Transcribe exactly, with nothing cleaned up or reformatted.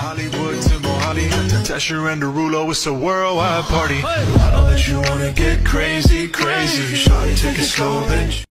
Hollywood to Mohali, Tesher and Derulo, it's a worldwide party. I know that you wanna get crazy, crazy. Shawty, take it slow, bitch.